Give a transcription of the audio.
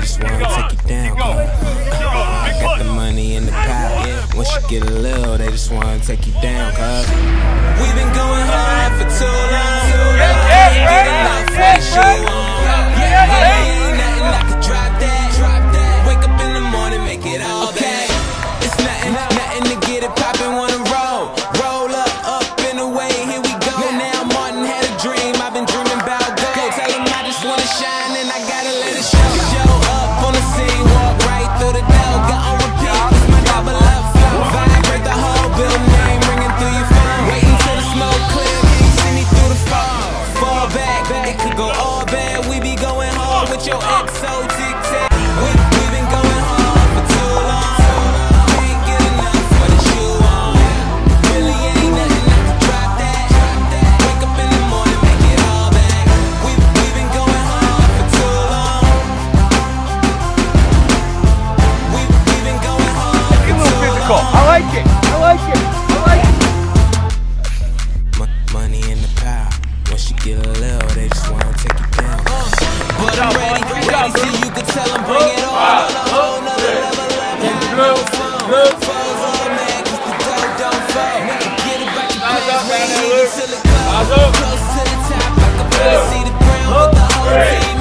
just wanna take you down, I got the money in the power. Once you get a little, they just wanna take you down, cuz we've been going hard for too long. Ain't get enough for the shoe on. Ain't nothing I could drop that. Wake up in the morning, make it all back. It's nothing to get it poppin', wanna roll up and away. Here we go. Now Martin had a dream, I've been dreaming about gold. Tell him I just wanna shine and I gotta let it show. Show up on the scene, walk right through the door. Got on repeat, it's my double up flow. Vibrate the whole building, name ringing through your phone. Waiting till the smoke clear, can you see me through the fog? Fall back, it could go all bad. We be going hard with your exotic tech. We've been going hard for too long. Can't get enough for the shoe on. Really ain't nothing I could drop that. Wake up in the morning, make it all back. We've been going hard for too long. We've been going hard for too long. I like it. I like it. I like it. Money in the power. Once you get a little, they just wanna take you down. But I'm ready, so you can tell them bring it on. On a whole nother level. Foes all mad 'cause the dough don't fall. Get it back to place, till it close. Close to the top, I can barely see the ground, but the whole team